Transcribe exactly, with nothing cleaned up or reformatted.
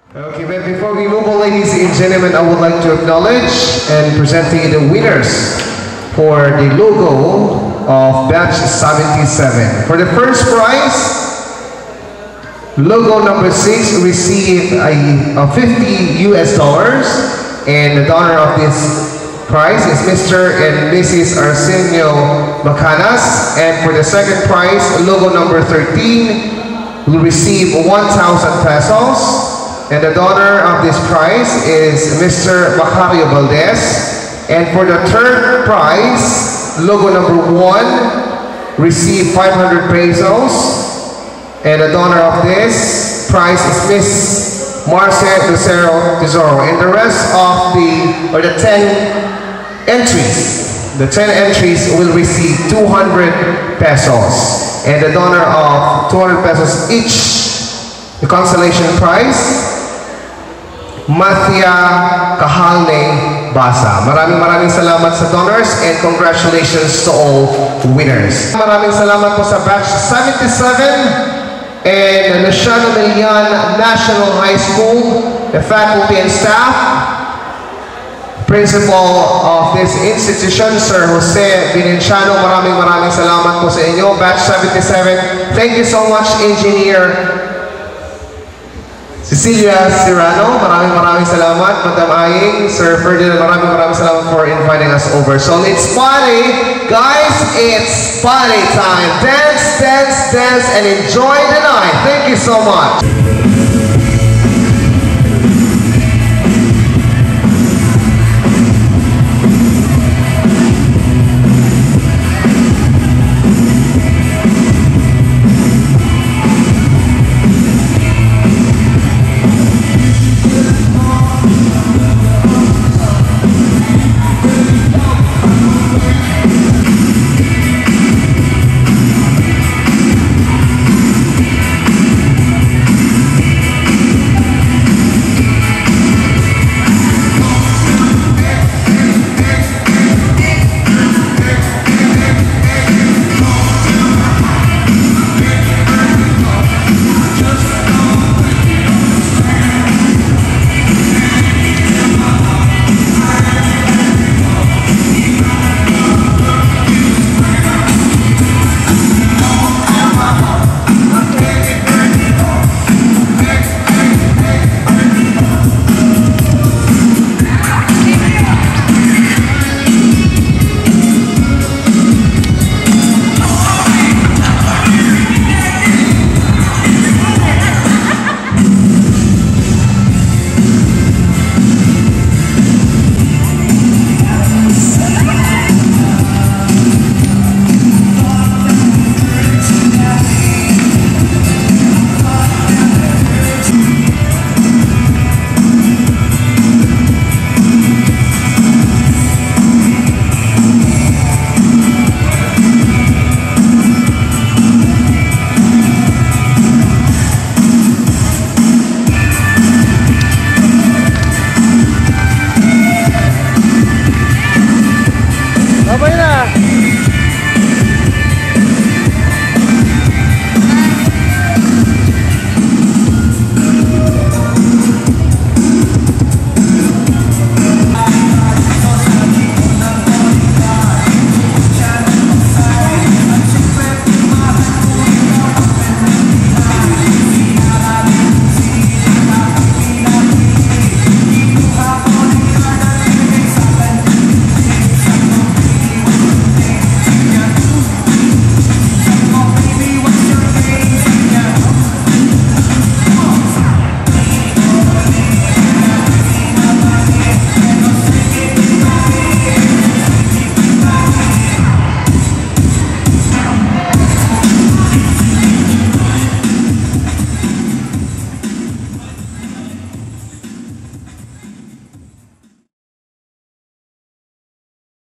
Okay, but before we move on, ladies and gentlemen, I would like to acknowledge and present to you the winners for the logo of batch seventy-seven. For the first prize, logo number six received a, a fifty U S dollars, and the donor of this prize is Mister and Missus Arsenio Bacanas. And for the second prize, logo number thirteen will receive one thousand pesos. And the donor of this prize is Mister Macario Valdez. And for the third prize, logo number one received five hundred pesos. And the donor of this prize is Miss Marce Lucero Tesoro. And the rest of the, or the ten entries, the ten entries will receive two hundred pesos. And the donor of two hundred pesos each, the consolation prize, Mathia Kahalne Basa. Maraming maraming salamat sa donors and congratulations to all winners. Maraming salamat po sa batch seventy-seven and Luciano Milian National High School, the faculty and staff, principal of this institution, Sir Jose Vinenciano. Maraming maraming salamat po sa inyo. Batch seventy-seven. Thank you so much, Engineer Cecilia Serrano, maraming maraming salamat. Madam Aying, Sir Ferdinand, maraming maraming salamat for inviting us over. So it's party, guys, it's party time. Dance, dance, dance, and enjoy the night. Thank you so much.